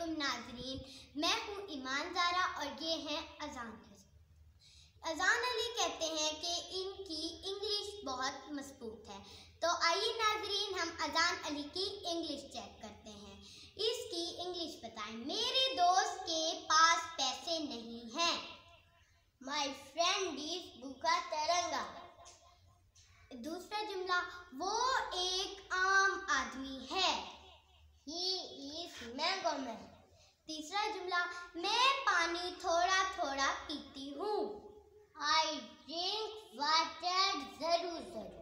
अलैकुम नाजरीन, मैं हूँ ईमान ज़ारा और ये हैं अज़ान अली। कहते हैं कि इनकी इंग्लिश बहुत मज़बूत है, तो आइए नाजरीन हम अज़ान अली की इंग्लिश चेक करते हैं। इसकी इंग्लिश बताएं। मेरे दोस्त के पास पैसे नहीं हैं। माई फ्रेंड इज भूखा तरंगा। दूसरा जुमला, वो एक आम आदमी है। He is mango man। तीसरा जुमला, मैं पानी थोड़ा थोड़ा पीती हूँ। I drink water जरूर।